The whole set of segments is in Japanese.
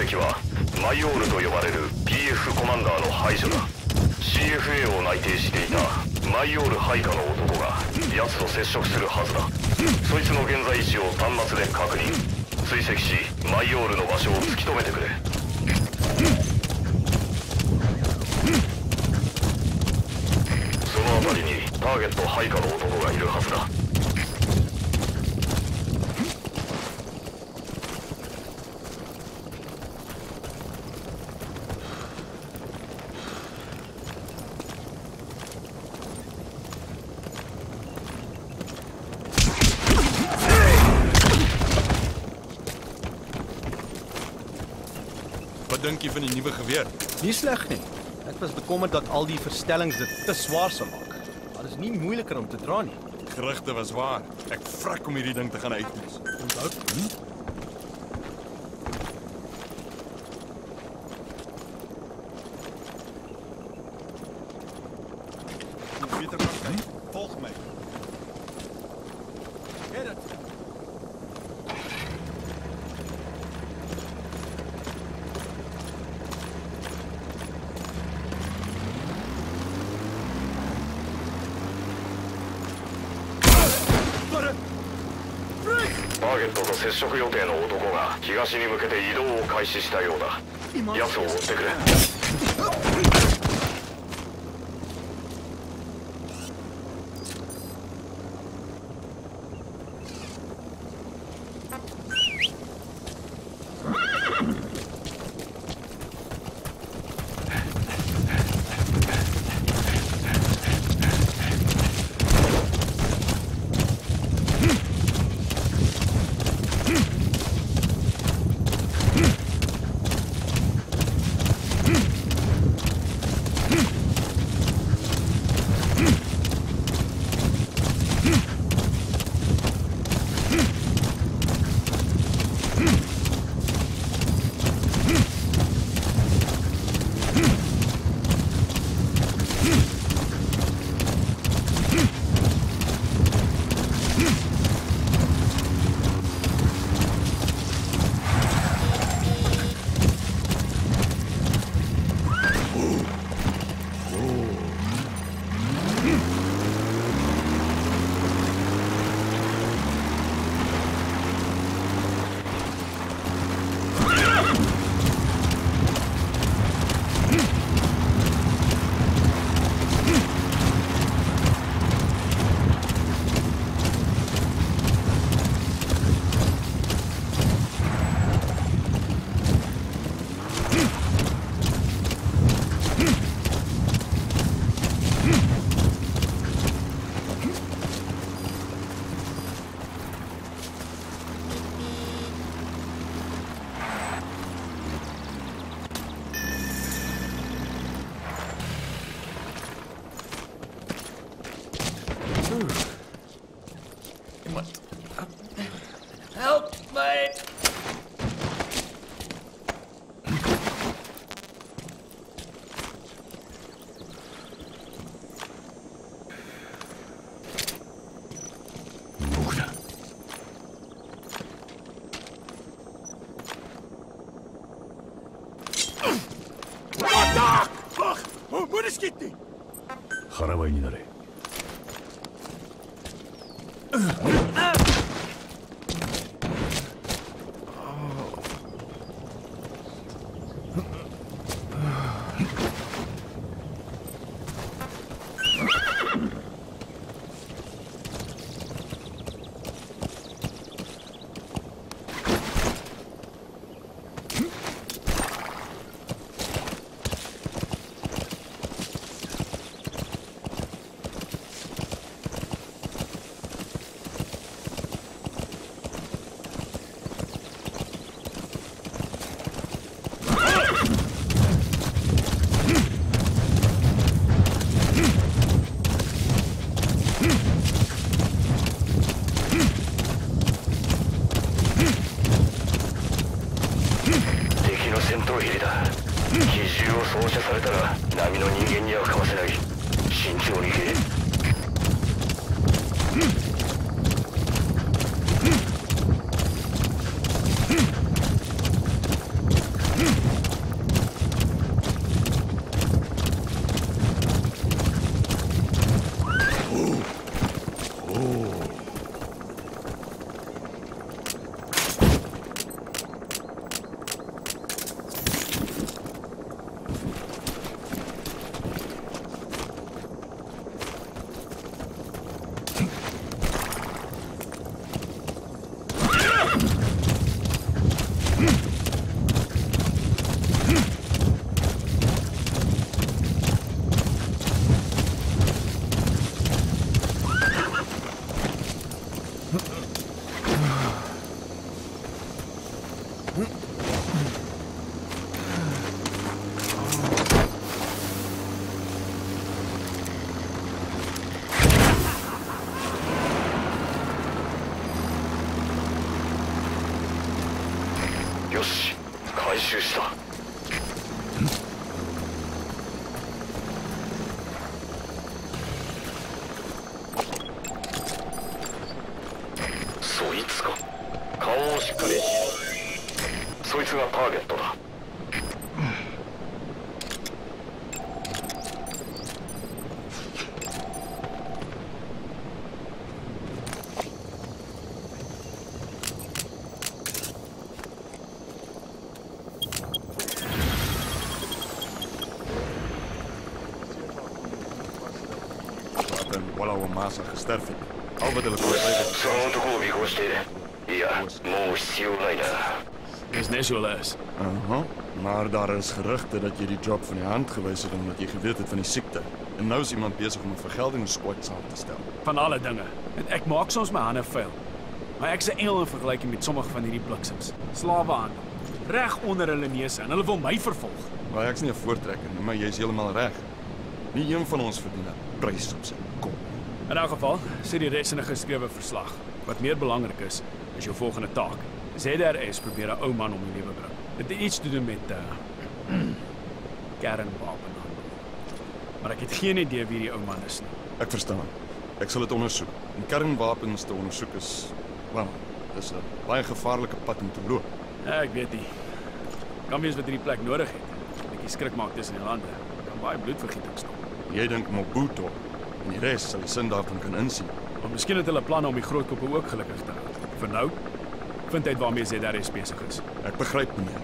的はマイオールと呼ばれる PF コマンダーの排除だ。 CFA を内定していたマイオール配下の男が奴と接触するはずだ。そいつの現在位置を端末で確認、追跡しマイオールの場所を突き止めてくれ。その辺りにターゲット配下の男がいるはずだ。 Wat dink jy van die nuwe geweer? Nie sleg nie. Ek was bekommerd dat al die verstellings dit te swaar sou maak. Maar dit is nie moeiliker om te dra nie. Gerugte was waar. Ek vrek om hierdie ding te gaan uitkies. Onthou? Beter kan kyk. Volg my. Get it. ターゲットと接触予定の男が東に向けて移動を開始したようだ。奴を追ってくれ。 Help me! 腹ばいになれ。戦闘ヘリだ。機銃を掃射されたら波の人間にはかわせない。慎重に行け。 つがターゲットだ。 gesterf het. Al wat hulle probeer. その男を尾行している。いや、もう必要ないな。 Dis net so les. Maar daar is geruchten dat je die job van je hand gewys het omdat je geweet het van die ziekte. En nou is iemand bezig om 'n vergeldingssquad saam te stel. Van alle dinge. En ek maak soms my hande vuil. Maar ek's 'n engel in vergelyking met sommige van hierdie bliksems. Slawe reg onder hulle neuse en hulle wil my vervolg. Maar ek's nie 'n voortrekker nie, maar jy's heeltemal reg. Nie een van ons verdien 'n prys op sy kop. In elk geval, sê die res in 'n geskrewe verslag. Wat meer belangrik is jou volgende taak. ZRS probeer 'n ou man om die lewe bring. Dit het iets te doen met kernwapenhandel. Maar ek het geen idee wie die ou man is nie. Ek verstaan. Ek sal dit ondersoek. En kernwapens te ondersoek is, wel, dis 'n baie gevaarlike pad om te loop. Ja, ek weet nie. Kan wees wat hierdie plek nodig het. 'n Bietjie skrik maak tussen die lande. Kan baie bloedvergieting stop. Jy dink Mobutu en die res sal die sin daarvan kan insien. Maar miskien het hulle planne om die groot koppe ook gelukkig te hou. Vir nou, vind uit waarmee ZRS besig is. Ek begryp, meneer.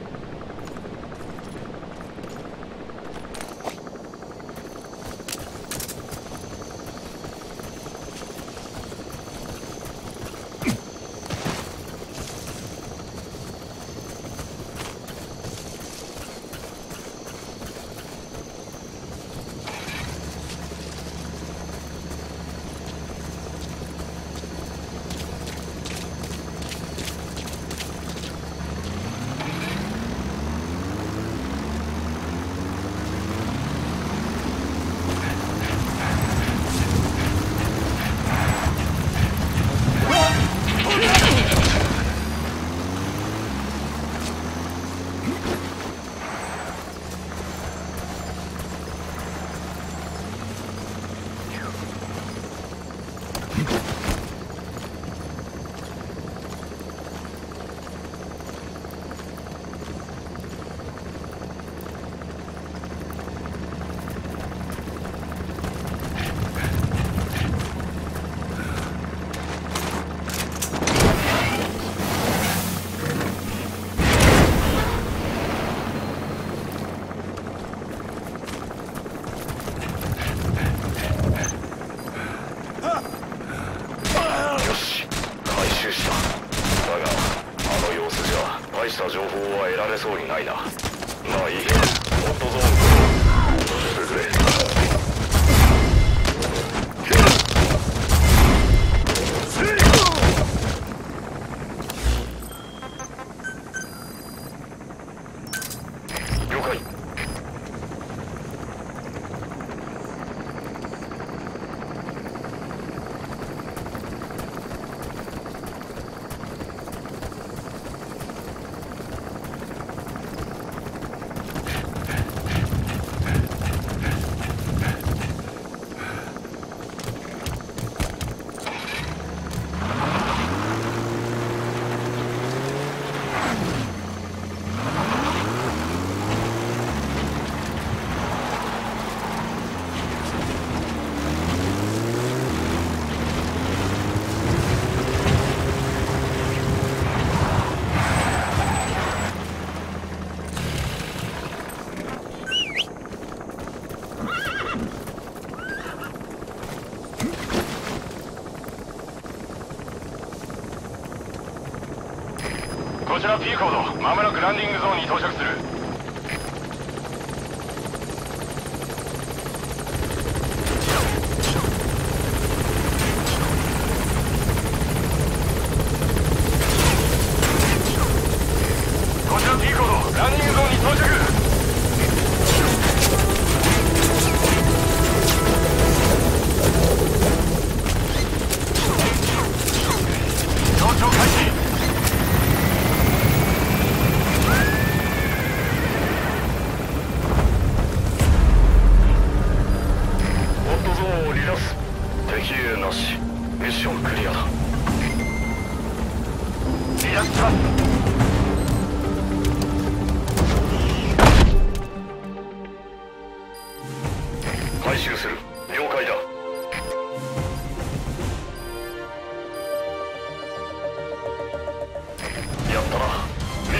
こちら P コード、まもなくランディングゾーンに到着する。こちら P コード、ランディングゾーンに到着。上昇開始。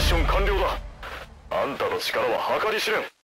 ッション完了だ。あんたの力は計り知れん。